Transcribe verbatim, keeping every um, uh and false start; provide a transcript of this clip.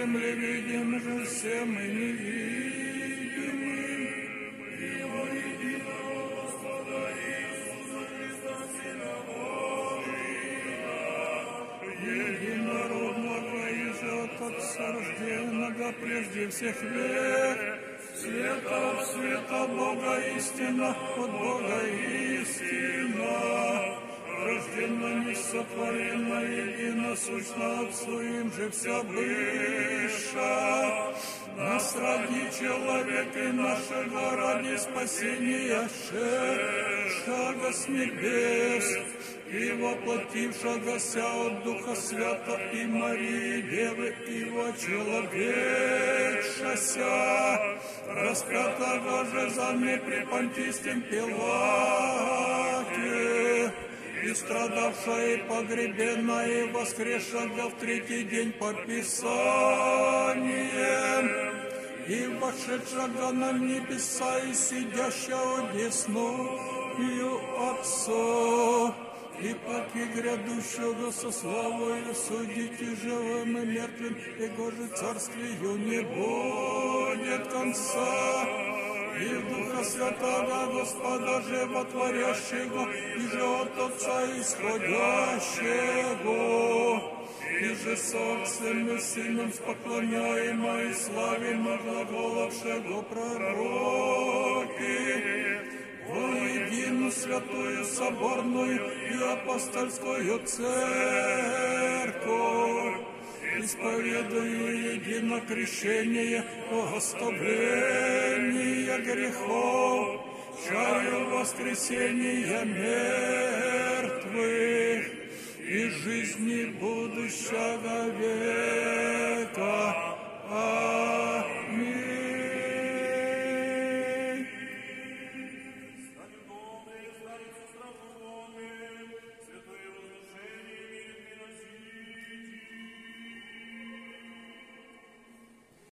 земле видим же всем и невидимым, Его единого Господа Иисуса Христа, Сына Божия, единородного и же от Отца рожденного прежде всех век, света от света Бога истина, от Бога истина, рожденно несотворенно, единосущно Отцу им же вся выша. Нас ради человека и нашего ради спасения шедшего с небес и воплотившегося от Духа Свята и Марии Девы и вочеловечася, распятого же за мне при Понтийском Пилате, и страдавшая, и погребенная, и воскресшая в третий день по Писаниям, и вошедшего на небеса, и сидящего одесную Отцу, и паки грядущего со славою судите живым и мертвым, Его же царствию не будет конца. И в Духа Святого Господа Животворящего, и же от Отца исходящего, и же с Отцем и Сыном споклоняемо и славимо глаголовшего пророки, во единую святую соборную и апостольскую церковь, исповедую едино крещение о оставлении грехов, чаю воскресения мертвых и жизни будущего века.